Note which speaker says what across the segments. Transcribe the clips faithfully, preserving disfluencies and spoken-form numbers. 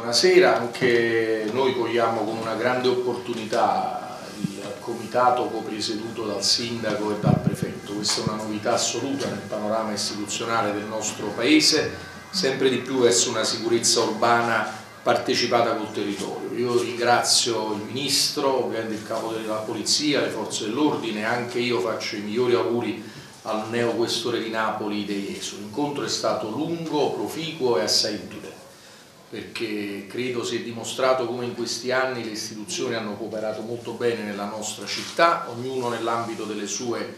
Speaker 1: Buonasera, anche noi cogliamo con una grande opportunità il comitato copresieduto dal sindaco e dal prefetto. Questa è una novità assoluta nel panorama istituzionale del nostro Paese, sempre di più verso una sicurezza urbana partecipata col territorio. Io ringrazio il Ministro, ovviamente il Capo della Polizia, le Forze dell'Ordine, anche io faccio i migliori auguri al neoquestore di Napoli De Ieso. L'incontro è stato lungo, proficuo e assai utile, perché credo si è dimostrato come in questi anni le istituzioni hanno cooperato molto bene nella nostra città, ognuno nell'ambito delle sue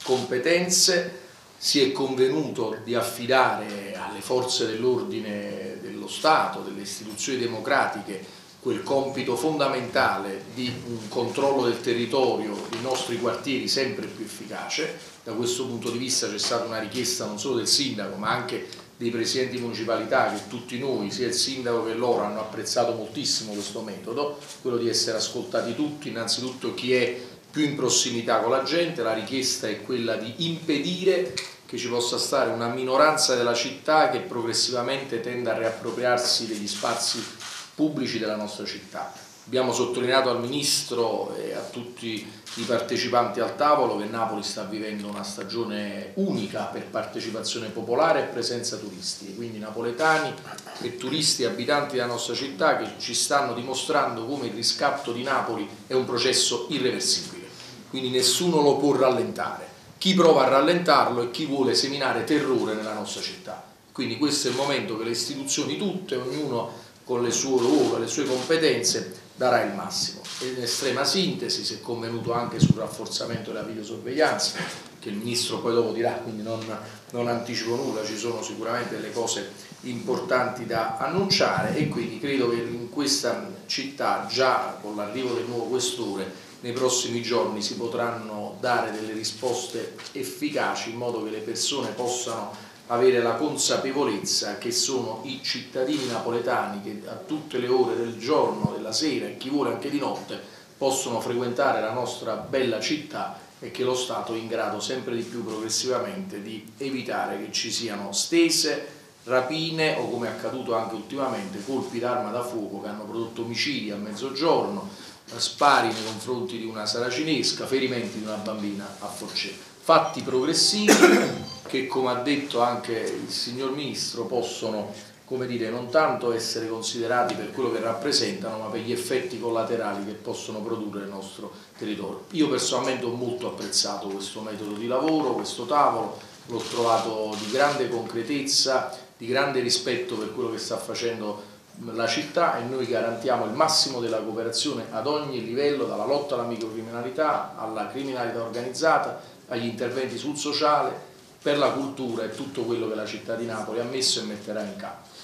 Speaker 1: competenze. Si è convenuto di affidare alle forze dell'ordine dello Stato, delle istituzioni democratiche, quel compito fondamentale di un controllo del territorio dei nostri quartieri sempre più efficace. Da questo punto di vista c'è stata una richiesta non solo del sindaco ma anche dei presidenti di municipalità, che tutti noi, sia il sindaco che loro, hanno apprezzato moltissimo questo metodo, quello di essere ascoltati tutti, innanzitutto chi è più in prossimità con la gente. La richiesta è quella di impedire che ci possa stare una minoranza della città che progressivamente tenda a riappropriarsi degli spazi pubblici della nostra città. Abbiamo sottolineato al Ministro e a tutti i partecipanti al tavolo che Napoli sta vivendo una stagione unica per partecipazione popolare e presenza turistica, quindi napoletani e turisti abitanti della nostra città che ci stanno dimostrando come il riscatto di Napoli è un processo irreversibile, quindi nessuno lo può rallentare. Chi prova a rallentarlo è chi vuole seminare terrore nella nostra città. Quindi questo è il momento che le istituzioni tutte, ognuno con le sue ruolo e le sue competenze, darà il massimo. E in estrema sintesi si è convenuto anche sul rafforzamento della videosorveglianza, che il Ministro poi dopo dirà, quindi non, non anticipo nulla, ci sono sicuramente delle cose importanti da annunciare, e quindi credo che in questa città, già con l'arrivo del nuovo questore, nei prossimi giorni si potranno dare delle risposte efficaci in modo che le persone possano avere la consapevolezza che sono i cittadini napoletani che a tutte le ore del giorno, della sera e chi vuole anche di notte possono frequentare la nostra bella città, e che lo Stato è in grado sempre di più progressivamente di evitare che ci siano stese, rapine o, come è accaduto anche ultimamente, colpi d'arma da fuoco che hanno prodotto omicidi a mezzogiorno, spari nei confronti di una saracinesca, ferimenti di una bambina a Forcella. Fatti progressivi che, come ha detto anche il signor Ministro, possono, come dire, non tanto essere considerati per quello che rappresentano, ma per gli effetti collaterali che possono produrre nel nostro territorio. Io personalmente ho molto apprezzato questo metodo di lavoro, questo tavolo, l'ho trovato di grande concretezza, di grande rispetto per quello che sta facendo la città, e noi garantiamo il massimo della cooperazione ad ogni livello, dalla lotta alla microcriminalità alla criminalità organizzata, agli interventi sul sociale, per la cultura e tutto quello che la città di Napoli ha messo e metterà in campo.